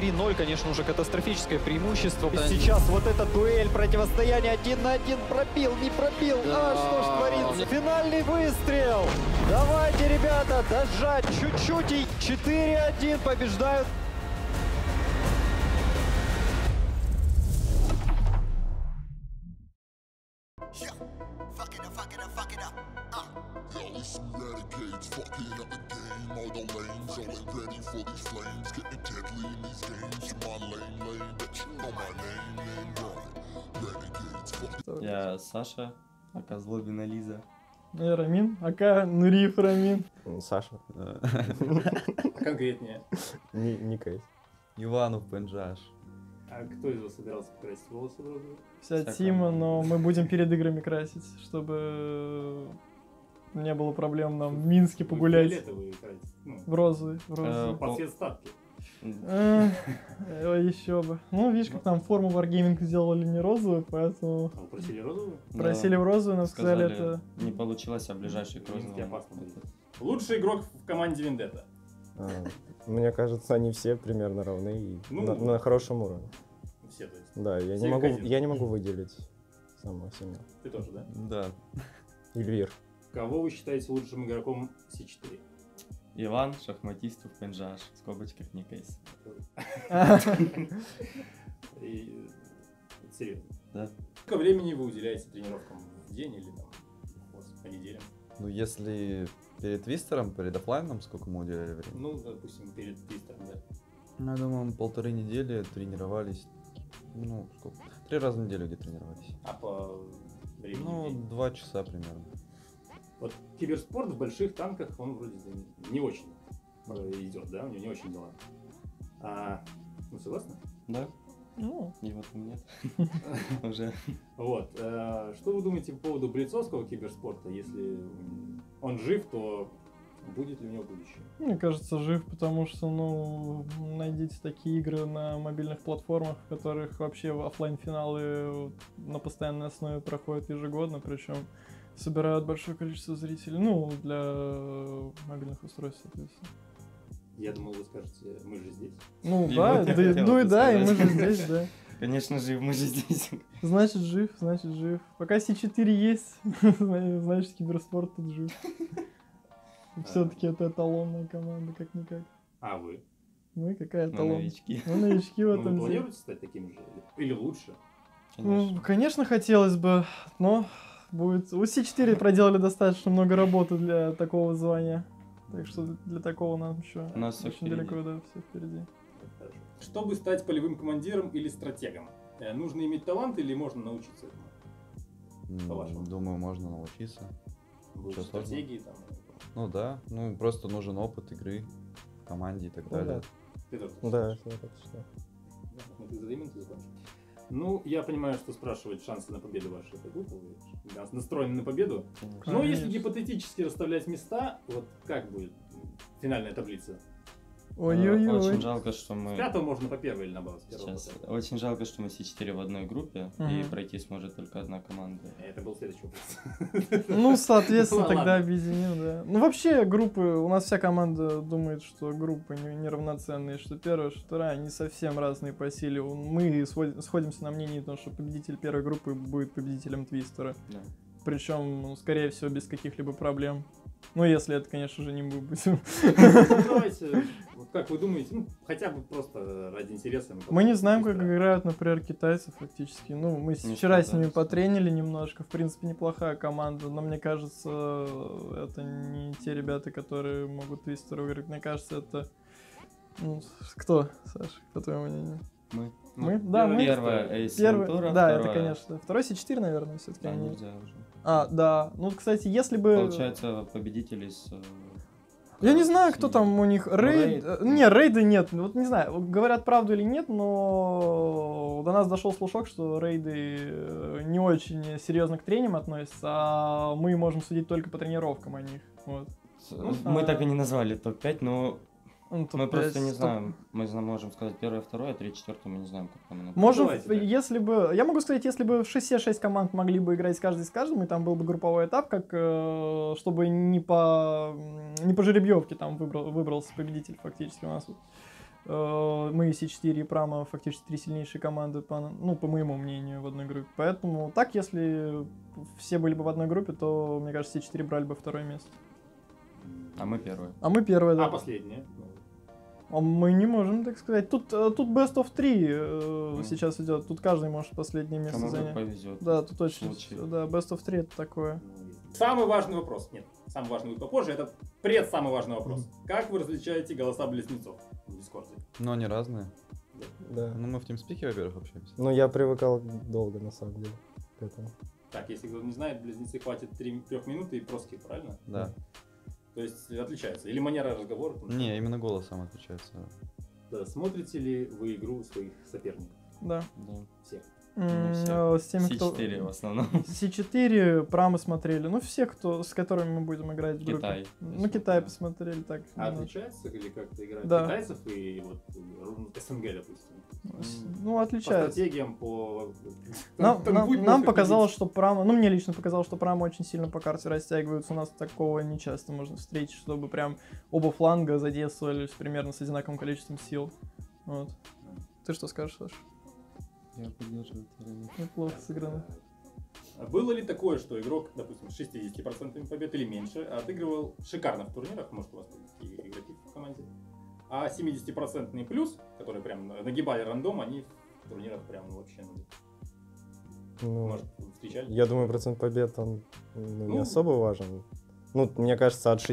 3-0, конечно, уже катастрофическое преимущество. И сейчас вот эта дуэль, противостояние 1 на 1, пробил, не пробил, Да. что ж творится? Финальный выстрел! Давайте, ребята, дожать чуть-чуть и 4-1 побеждают. Я Саша, ака Злобина Лиза. Я Рамин, ака Нуриев Рамин. Саша. Конкретнее. Никай. Иванов Пенджаш. А кто из вас собирался покрасить волосы в розовый? Вся Вся Тима, команда. но мы будем перед играми красить, чтобы не было проблем нам в Минске погулять. Фиолетовый красить. Ну, В розовый, в розовый. под цвет ставки. Еще бы. Ну, видишь, как нам форму Wargaming сделали не розовую, поэтому А вы просили розовую? просили в розовую, нам сказали это... Не получилось, а ближайший к Минске розовому. опасно будет. Лучший игрок в команде Вендетта. Мне кажется, они все примерно равны и Ну, на хорошем уровне. Все, то есть. Да, Все как один. я не могу выделить самого сильного. Ты тоже, да? Да. Эльвир. Кого вы считаете лучшим игроком С4? Иван, шахматистов Пенджаш. В скобочках не кейс. И... Серьезно. Да. Сколько времени вы уделяете тренировкам в день или там у вас по неделям? Ну, если перед твистером, перед оффлайном, сколько мы уделяли времени? Ну, допустим, перед твистером, да. Ну, я думаю, мы 1,5 недели тренировались. Ну, сколько? 3 раза в неделю где тренировались. А по времени? в Ну, день? 2 часа примерно. Вот киберспорт в больших танках, он вроде не очень идет, да? У него не очень дела. Ну, согласны? Да? Ну, И вот нет. Уже. Вот. Что вы думаете по поводу блицовского киберспорта? Если он жив, то будет ли у него будущее? мне кажется, жив, потому что, ну, найдите такие игры на мобильных платформах, в которых вообще оффлайн-финалы на постоянной основе проходят ежегодно, причем собирают большое количество зрителей, ну, для мобильных устройств, соответственно. Я думал, вы скажете, мы же здесь. Ну, И да, вот я да, хотел ну и это да, и мы сказать. же здесь, да. Конечно же, мы же здесь. Значит, жив, значит, жив. Пока С4 есть, значит, киберспорт тут жив. Все-таки это эталонная команда, как-никак. А вы? Мы какая Мы эталон? новички. Мы новички в Ну, этом вы деле. планируете стать таким же? Или лучше? Ну, конечно, хотелось бы, но будет... У С4 проделали достаточно много работы для такого звания. Так что для такого нам еще У нас всё очень впереди. далеко, да, все впереди. Хорошо. Чтобы стать полевым командиром или стратегом, нужно иметь талант или можно научиться этому? По-вашему? Думаю, можно научиться. Больше Ничего сложного. стратегии там. Ну да, ну просто нужен опыт игры в команде и так Ну далее. Ты тоже Да, считаешь? я так считаю. Ну, ты за минуту закончил. Ну, я понимаю, что спрашивать шансы на победу ваши это глупо. Вы настроены на победу. Конечно. Но если Конечно. гипотетически расставлять места, вот как будет финальная таблица? Очень Ой-ой-ой. жалко, что С мы... пятого можно по первой или наоборот? С первого Сейчас. по пятый? Очень жалко, что мы С4 в одной группе, и Мгм. пройти сможет только одна команда. Это был следующий вопрос. Ну, соответственно, Ну, тогда ладно. объединим, да. Ну, вообще, группы, у нас вся команда думает, что группы неравноценные, что первая, что вторая, они совсем разные по силе. Мы сходимся на мнении, потому что победитель первой группы будет победителем Твистера. Да. Причем, ну, скорее всего, без каких-либо проблем. Ну, если это, конечно же, не мы будем. Ну, давайте, вот как вы думаете, ну, хотя бы просто ради интереса. Мы не знаем, как Твистера. играют, например, китайцы фактически. Ну, мы Не вчера с ними справляются. потренили немножко. В принципе, неплохая команда, но мне кажется, это не те ребята, которые могут Твистеру выиграть. Мне кажется, это... Ну, кто, Саша, по твоему мнению? Мы. Мы? Да, мы. Первая Эйс Первый, Вентура, да, это, второе- конечно. Второй С4, наверное, все-таки Да, они... нельзя уже. Да. Ну, кстати, если бы... Получается, победитель из... Я не знаю, кто там у них. Рейд. Рейд. Не, рейда нет. Вот не знаю, говорят правду или нет, но до нас дошел слушок, что рейды не очень серьезно к треням относятся, а мы можем судить только по тренировкам о них. Вот. Мы так и не назвали топ-5, но Ну, мы топ-5, просто не топ- знаем. Мы можем сказать первое, второе, третье, четвертое, мы не знаем, как там оно будет. Можем, Давайте, да. если бы... Я могу сказать, если бы все 6 команд могли бы играть каждый с каждым, и там был бы групповой этап, как чтобы не по жеребьевке там выбрался победитель фактически у нас. Мы, C4 и Прама, фактически 3 сильнейшие команды, по моему мнению, в одной группе. Поэтому так, если все были бы в одной группе, то, мне кажется, C4 брали бы второе место. А мы первые. А мы первые, да. А последнее? А мы не можем так сказать. Тут best of 3 сейчас идет. Тут каждый может последнее место Кому занять. повезет. Да, тут очень. Случай. Да, best of 3 это такое. Самый важный вопрос. Нет, самый важный будет попозже. Это самый важный вопрос. Как вы различаете голоса близнецов в Дискорде? Но они разные. Да. Ну, мы в TeamSpeak, во-первых, общаемся. Ну, я привыкал долго, на самом деле, к этому. Так, если кто-то не знает, близнецы хватит 3 минуты и проски, правильно? Да. То есть отличается. Или манера разговора? Не, именно голосом отличается. Да, смотрите ли вы игру своих соперников? Да. Да. Всех. Не все. С теми, кто... C4 в основном. C4, Прамы смотрели. Ну, все, с которыми мы будем играть в группе. Китай. Ну, Китай посмотрели так. А немножко. отличается или как-то играть Да. китайцев и вот СНГ, допустим? Ну, По отличается. стратегиям, по... Нам показалось, что Прама, ну мне лично показалось, что Прама очень сильно по карте растягиваются. У нас такого не часто можно встретить, чтобы прям оба фланга задействовались примерно с одинаковым количеством сил. Вот. Ты что скажешь, Саша? Я поддерживаю теорему. Неплохо сыграно. Было ли такое, что игрок, допустим, с 60% побед или меньше, отыгрывал шикарно в турнирах, может у вас такие игроки в команде, а 70% плюс, которые прям нагибали рандом, они в турнирах прям вообще, Ну, может, встречали? я думаю, процент побед, он не Ну, особо важен. Ну, мне кажется, от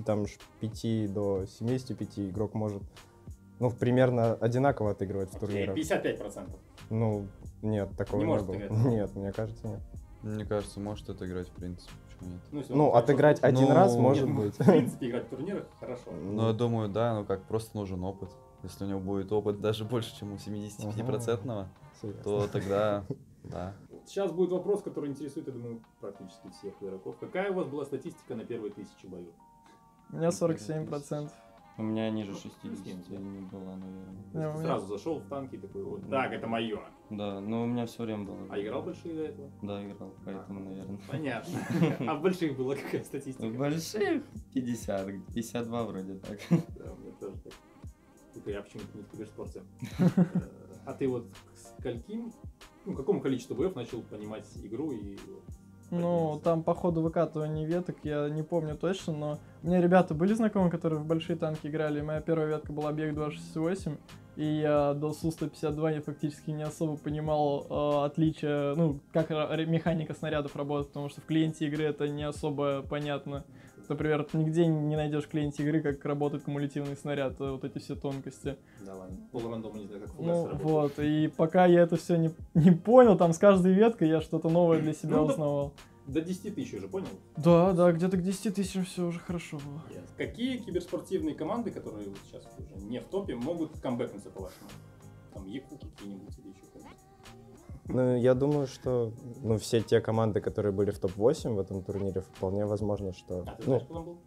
65 до 75 игрок может, ну, примерно одинаково отыгрывать в Окей, турнирах. 55%. Ну, нет, такого Не не, может было. играть? Нет, мне кажется, нет. Мне кажется, может это играть в принципе. Почему нет? Если Ну, он так отыграть просто- один Ну, раз, нет, может Нет, быть. В принципе, играть в турнирах хорошо. Ну, я думаю, да, ну как, просто нужен опыт. Если у него будет опыт даже больше, чем у 75%, Серьезно. то тогда, да. Сейчас будет вопрос, который интересует, я думаю, практически всех игроков. Какая у вас была статистика на первые 1000 боев? У меня 47%. У меня ниже плюс-минус, 60 да. не было, наверное. Не, у Ты меня- сразу зашел в танки и такой, вот, так, это мое. Да, но у меня все время было. А играл большие до этого? Да, играл, поэтому, наверное. Понятно. А в больших была какая В статистика? больших 50, 52 вроде так. Да, у меня тоже так. Только я почему-то не в киберспорте. А ты вот к скольким, ну, какому количеству боев начал понимать игру и... Ну, там по ходу выкатывания веток, я не помню точно, но у меня ребята были знакомые, которые в большие танки играли. Моя первая ветка была бег 268, и я до Су-152 я фактически не особо понимал отличия, ну, как механика снарядов работает, потому что в клиенте игры это не особо понятно. Например, нигде не найдешь в клиенте игры, как работает кумулятивный снаряд, вот эти все тонкости. Да ладно, полурандома не знаю, как фугасы Ну, работают. вот, и пока я это все не понял, там с каждой веткой я что-то новое для себя Ну, да. узнавал. До 10 тысяч уже, понял? Да, где-то к 10 тысячам все уже хорошо было. Какие киберспортивные команды, которые вот сейчас уже не в топе, могут камбэкнуться, по-вашему? Там ЕКУ какие-нибудь или еще кто-нибудь? Ну, я думаю, что ну, все те команды, которые были в топ-8 в этом турнире, вполне возможно, что... А ты ну, знаешь, кто там был?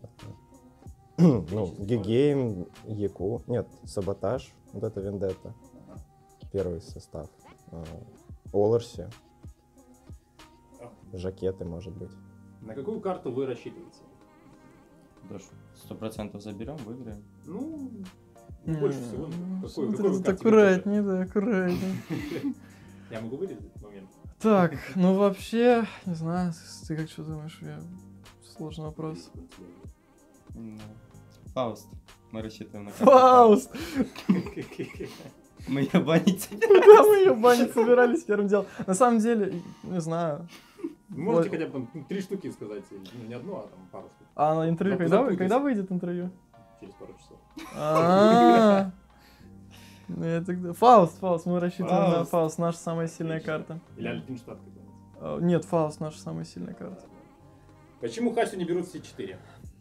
ну, Гигейм, ЕКУ, нет, Саботаж, вот это Вендетта, Ага. первый состав, Оларси, А, Жакеты, может быть. На какую карту вы рассчитываете? Да, 100% заберем, выиграем. Ну, больше всего. Какой Смотри, вы тут карту аккуратнее, да, аккуратнее. готовы? Я могу вырезать момент? Так, ну вообще, не знаю, ты как что думаешь? Сложный вопрос. Ну, Фауст. Мы рассчитываем на Фауст! Мы ее банить. Куда мы ее банить собирались первым делом? На самом деле, не знаю. Можете Вот. хотя бы там 3 штуки сказать, или, ну, не одну, а там пару штук. А на интервью Запутайся. когда выйдет интервью? Через пару часов. А. Ну я тогда... Фауст, мы рассчитываем на Фауст. Фауст, наша самая сильная карта. Или Альпинштадт какой-нибудь. Нет, Фауст наша самая сильная карта. Почему Хасю не берут все 4?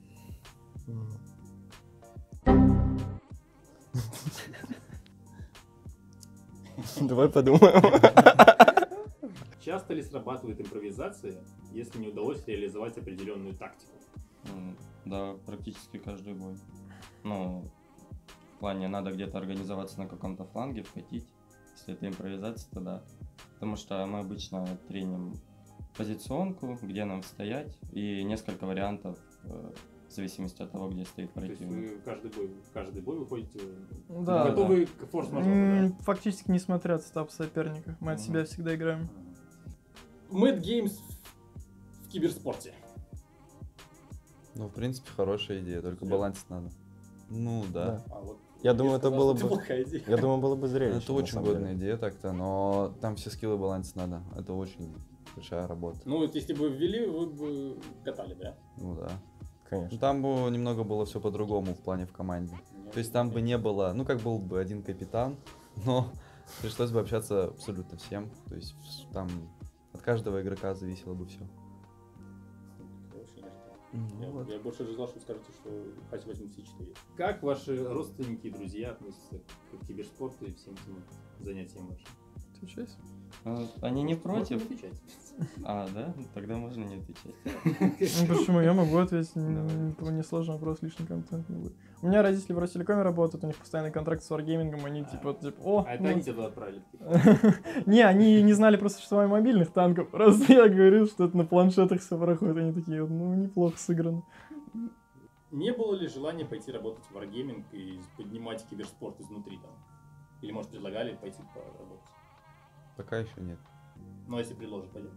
Давай подумаем. Часто ли срабатывает импровизация, если не удалось реализовать определенную тактику? Да, практически каждый бой. Ну, в плане надо где-то организоваться на каком-то фланге, вкатить. Если это импровизация, то да. Потому что мы обычно треним позиционку, где нам стоять, и несколько вариантов в зависимости от того, где стоит То есть противник. вы каждый бой выходите Да. готовы к форс-мажору, да? Фактически не смотря став соперника. Мы от себя всегда играем. Mad Games в киберспорте. Ну, в принципе, хорошая идея, только Серьёзно? балансить надо. Ну, да. А вот Я думаю, это было что бы... плохая идея. Я думаю, было бы зрелище. Это на очень самом деле. годная идея так-то, но там все скиллы балансить надо. Это очень большая работа. Ну вот если бы ввели, вы бы катали, да? Ну да. Конечно. Ну, там бы немного было все по-другому в плане в команде. То есть там бы не было, ну как был бы один капитан, но пришлось бы общаться абсолютно всем. То есть там от каждого игрока зависело бы все. Вообще не ожидал. Я больше ожидал, что вы скажете, что Хаси 84. Как ваши родственники и друзья относятся к киберспорту и всем этим занятиям вашим? Отвечайся. Они не Можно против? отвечать. А, да? Тогда можно не отвечать. Ну, почему? Я могу ответить. Несложный вопрос, лишний контент не будет. У меня родители в Ростелекоме работают, у них постоянный контракт с Wargaming, они типа, о, А это ну, они тебя туда отправили? Не, они не знали просто существования мобильных танков. Просто я говорил, что это на планшетах все проходит. Они такие, ну, неплохо сыграно. Не было ли желания пойти работать в Wargaming и поднимать киберспорт изнутри там? Или, может, предлагали пойти поработать? Пока еще нет. Ну, если предложат, пойдем.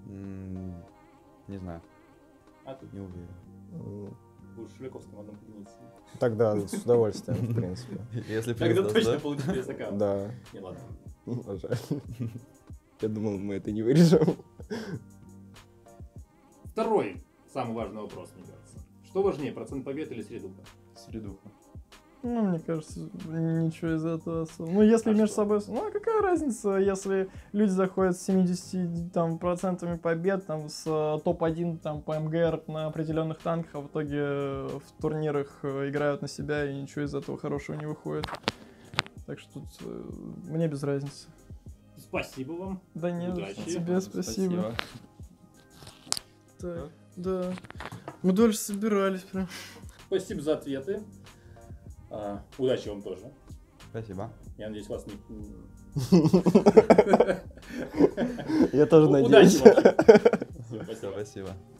Не знаю, А ты не уверен. будешь в Шуликовском в одном кабинете сидеть. Тогда с удовольствием, в принципе. Если Тогда пересдаст, точно да? получишь PS-аккаунт. Да. Не, ладно. Жаль. Я думал, мы это не вырежем. Второй, самый важный вопрос, мне кажется. Что важнее, процент побед или средуха? Средуха. Ну, мне кажется, ничего из этого особо. Ну, если А между что? собой... Ну, а какая разница, если люди заходят с 70% там, процентами побед, там, с топ-1 там, по МГР на определенных танках, а в итоге в турнирах играют на себя, и ничего из этого хорошего не выходит. Так что тут мне без разницы. Спасибо вам. Да нет, Удачи. тебе спасибо. Так, да. Мы дольше собирались прям. Спасибо за ответы. Удачи вам тоже. Спасибо. Я надеюсь, вас не... Я тоже Удачи надеюсь. вам. Всё, Все, спасибо. спасибо.